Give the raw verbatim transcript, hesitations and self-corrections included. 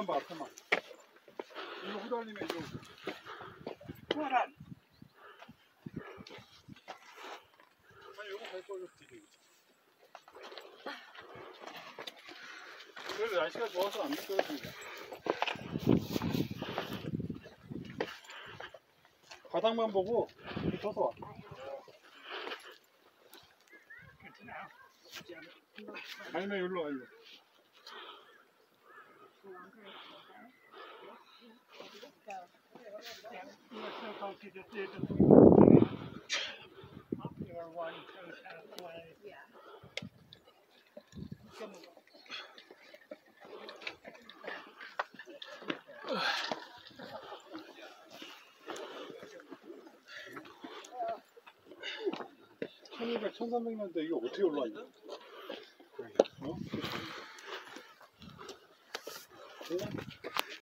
앞에만 봐, 앞에만. 이거 후달리면 이거. 후란. 아니, 이거 갈 거를 뒤지고. 그래도 날씨가 좋아서 안 미끄러집니다. 바닥만 보고 붙어서 와. 괜찮아. 아니면 여기로 와, 일로. Let's go to the theater. You're one person away. Yeah. Come on. 천이백, 천삼백 년대 이거 어떻게 올라왔냐? 어?